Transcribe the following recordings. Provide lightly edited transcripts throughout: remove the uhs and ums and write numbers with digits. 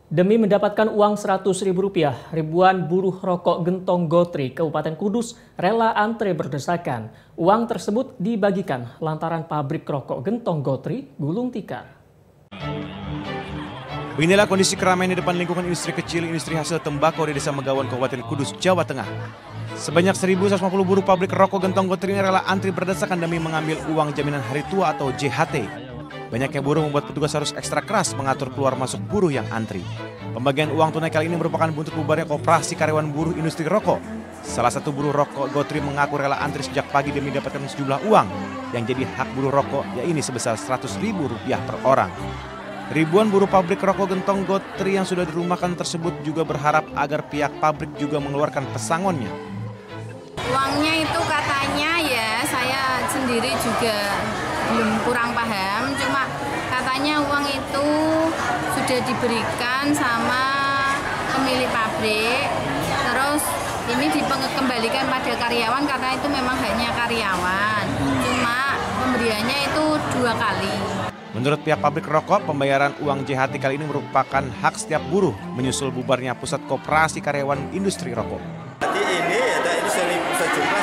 Demi mendapatkan uang Rp100.000, ribuan buruh rokok Gentong Gotri, Kabupaten Kudus, rela antre berdesakan. Uang tersebut dibagikan lantaran pabrik rokok Gentong Gotri gulung tikar. Beginilah kondisi keramaian di depan lingkungan industri kecil industri hasil tembakau di Desa Megawan, Kabupaten Kudus, Jawa Tengah. Sebanyak 1.150 buruh pabrik rokok Gentong Gotri ini rela antri berdesakan demi mengambil uang jaminan hari tua atau JHT. Banyaknya buruh membuat petugas harus ekstra keras mengatur keluar masuk buruh yang antri. Pembagian uang tunai kali ini merupakan buntut bubarnya koperasi karyawan buruh industri rokok. Salah satu buruh rokok Gotri mengaku rela antri sejak pagi demi mendapatkan sejumlah uang yang jadi hak buruh rokok, yaitu sebesar Rp100.000 per orang. Ribuan buruh pabrik rokok Gentong Gotri yang sudah dirumahkan tersebut juga berharap agar pihak pabrik juga mengeluarkan pesangonnya. Uangnya itu katanya ya, saya sendiri juga belum kurang paham, cuma katanya uang itu sudah diberikan sama pemilik pabrik, terus ini dikembalikan pada karyawan karena itu memang haknya karyawan, cuma pemberiannya itu 2 kali. Menurut pihak pabrik rokok, pembayaran uang JHT kali ini merupakan hak setiap buruh menyusul bubarnya pusat koperasi karyawan industri rokok. Jadi ini sejumlah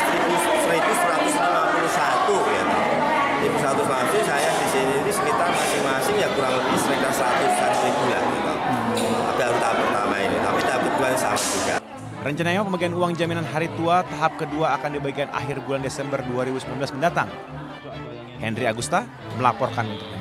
1.151 ya. 1.150 saya di sini ini sekitar masing-masing ya kurang lebih sekitar 100-an ribu lah. Baru tahap pertama ini, tapi tahap kedua sama juga. Rencananya pembagian uang jaminan hari tua tahap kedua akan dibagikan akhir bulan Desember 2019 mendatang. Henry Agusta melaporkan untuk